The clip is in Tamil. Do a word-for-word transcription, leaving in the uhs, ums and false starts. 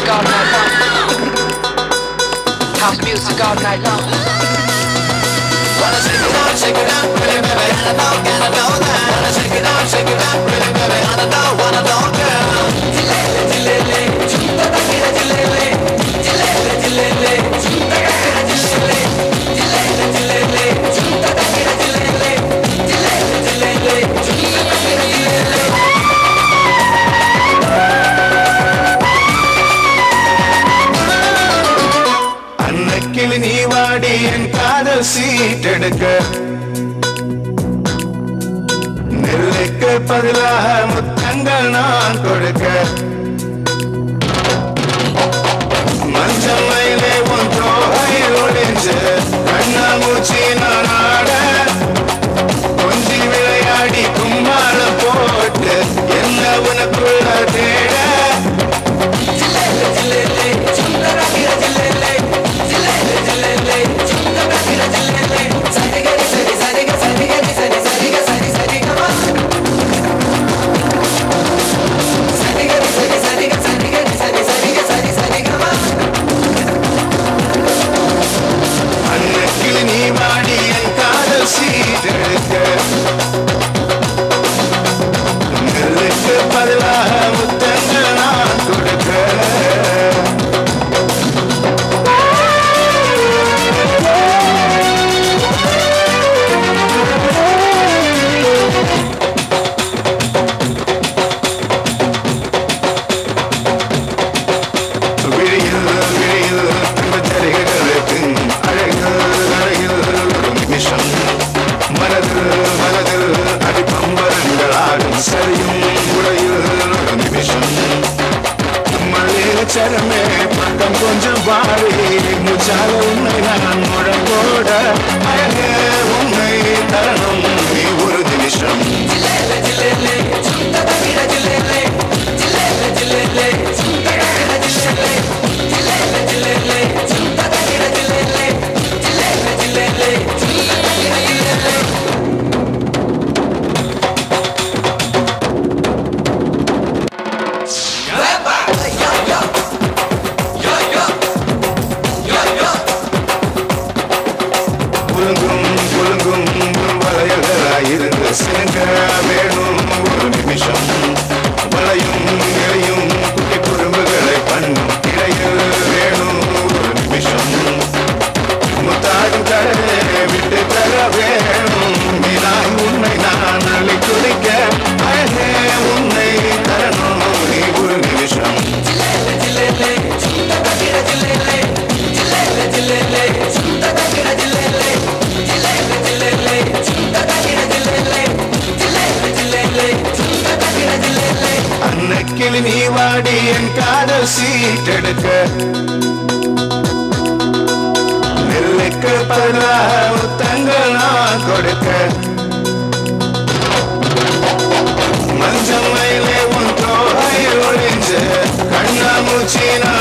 music all night long. House music all night long. Wanna shake it out, shake it out, really baby, I don't gotta know that. Wanna shake it out, shake it out, really baby, I don't know, wanna know girl. Jilele, jilele, chunta takira jilele, jilele, jilele, chunta takira jilele, jilele, jilele, chunta takira jilele, jilele, jilele, chunta takira jilele. Annakili நீ வாடி என் காதல் சீட்டெடுக்க நெல்லுக்கு பதிலாக முத்தங்கள் நான் கொடுக்க மஞ்சள் மயிலே உன் தோகையில் ஒளிஞ்சு கண்ணாமூச்சி நான் ஆட கொஞ்சி விளையாடி கும்மாளம் போட்டு என்ன உனக்குள்ள தேட அன்னைக்கிளி நீ வாடி என் காதல் சீட்டெடுக்க நெல்லுக்கு பதிலாக முத்தங்கள் நான் கொடுக்க சரமே பக்கம் கொஞ்சம் பாடி முச்சால உன்னை நான் முழங்கோட அழகே உன்னை தரணும் நீ ஒரு நிமிஷம் ஜிலேலே ஜிலேலே சுத்த தகிர ஜிலேலே ஜிலேலே ஜிலேலே சுத்த தகிர ஜிலேலே ஜிலேலே ஜிலேலே சுத்த தகிர ஜிலேலே ஜிலேலே ஜிலேலே சுத்த தகிர ஜிலேலே சிங்க வேணும் ஒரு நிமிஷம் வளையும் இலையும் குட்டி குறும்புகளை பண்ணும் இடையில் வேணும் ஒரு நிமிஷம் முத்தாடும் கடலே விட்டு தர வேணும் நீனாய் உன்னை நான் அள்ளி குடிக்க அழகே உன்னை தரணும் நீ ஒரு நிமிஷம் ஜிலேலே ஜிலேலே சுத்த தகிர ஜிலேலே ஜிலேலே ஜிலேலே சுத்த தகிர ஜிலேலே ஜிலேலே ஜிலேலே சுத்த தகிர ஜிலேலே அன்னைக்கிளி நீ வாடி என் காதல் சீட்டெடுக்க நெல்லுக்கு பதிலாக முத்தங்கள் நான் கொடுக்க மஞ்சள் மயிலே உன் தோகையில் ஒளிஞ்சு கண்ணாமூச்சி நான்